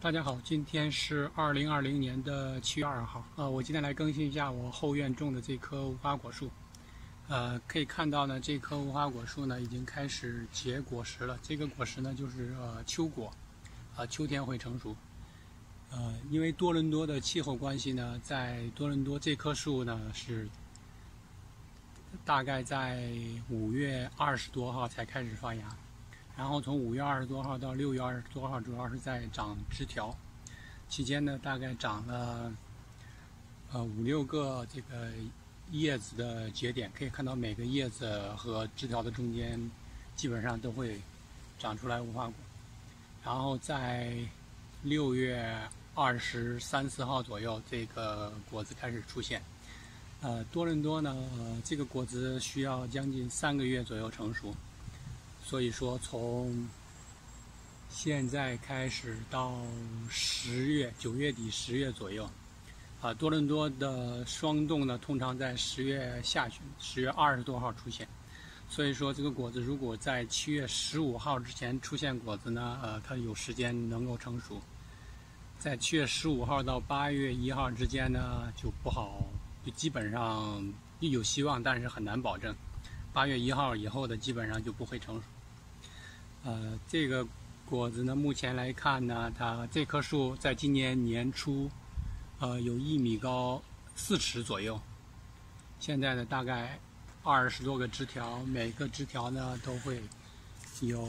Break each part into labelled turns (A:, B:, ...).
A: 大家好，今天是2020年的7月2号。我今天来更新一下我后院种的这棵无花果树。可以看到呢，这棵无花果树呢已经开始结果实了。这个果实呢就是秋果，秋天会成熟。因为多伦多的气候关系呢，在多伦多这棵树呢是大概在5月20多号才开始发芽。然后从5月20多号到6月20多号，主要是在长枝条，期间呢大概长了5-6个这个叶子的节点，可以看到每个叶子和枝条的中间基本上都会长出来无花果。然后在6月23、24号左右，这个果子开始出现。多伦多呢，这个果子需要将近3个月左右成熟。所以说，从现在开始到9月底10月左右，多伦多的霜冻呢，通常在10月下旬，10月20多号出现。所以说，这个果子如果在7月15号之前出现果子呢，它有时间能够成熟。在7月15号到8月1号之间呢，就不好，就基本上有希望，但是很难保证。8月1号以后的基本上就不会成熟。这个果子呢，目前来看呢，它这棵树在今年年初，有1米高4尺左右。现在呢，大概20多个枝条，每个枝条呢都会有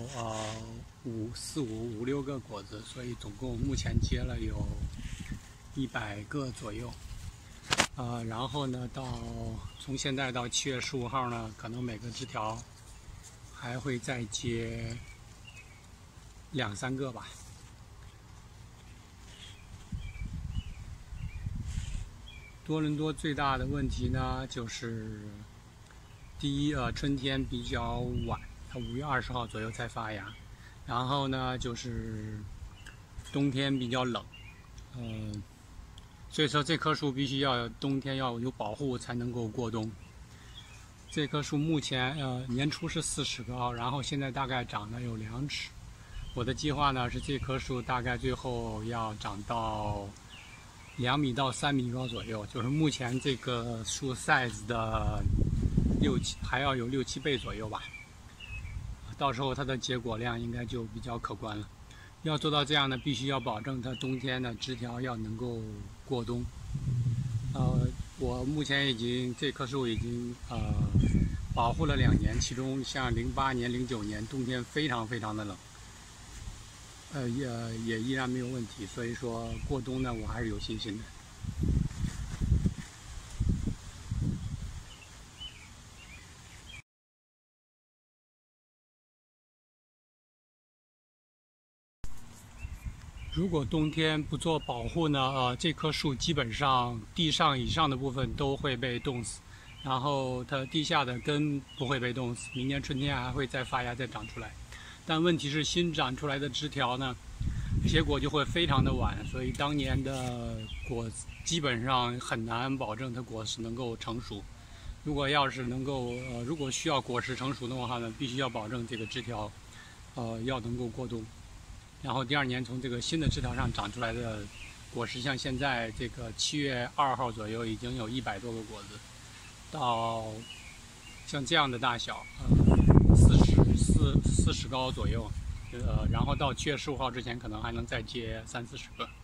A: 5、6个果子，所以总共目前结了有100个左右。然后呢，从现在到7月15号呢，可能每个枝条还会再结2-3个吧。多伦多最大的问题呢，就是第一，春天比较晚，它5月20号左右才发芽。然后呢，就是冬天比较冷，所以说这棵树必须要冬天要有保护才能够过冬。这棵树目前年初是4尺高，然后现在大概长了有2尺。我的计划呢是这棵树大概最后要长到2米到3米高左右，就是目前这个树 size 的还要有6-7倍左右吧。到时候它的结果量应该就比较可观了。要做到这样呢，必须要保证它冬天的枝条要能够过冬。我目前这棵树已经保护了2年，其中像08年、09年冬天非常非常的冷，也依然没有问题，所以说过冬呢，我还是有信心的。如果冬天不做保护呢，这棵树基本上地上以上的部分都会被冻死，然后它地下的根不会被冻死，明年春天还会再发芽再长出来。但问题是新长出来的枝条呢，结果就会非常的晚，所以当年的果子基本上很难保证它果实能够成熟。如果要是能够如果需要果实成熟的话呢，必须要保证这个枝条要能够过冬。然后第2年从这个新的枝条上长出来的果实，像现在这个7月2号左右已经有100多个果子，到像这样的大小，4尺高左右，然后到7月15号之前可能还能再结30-40个。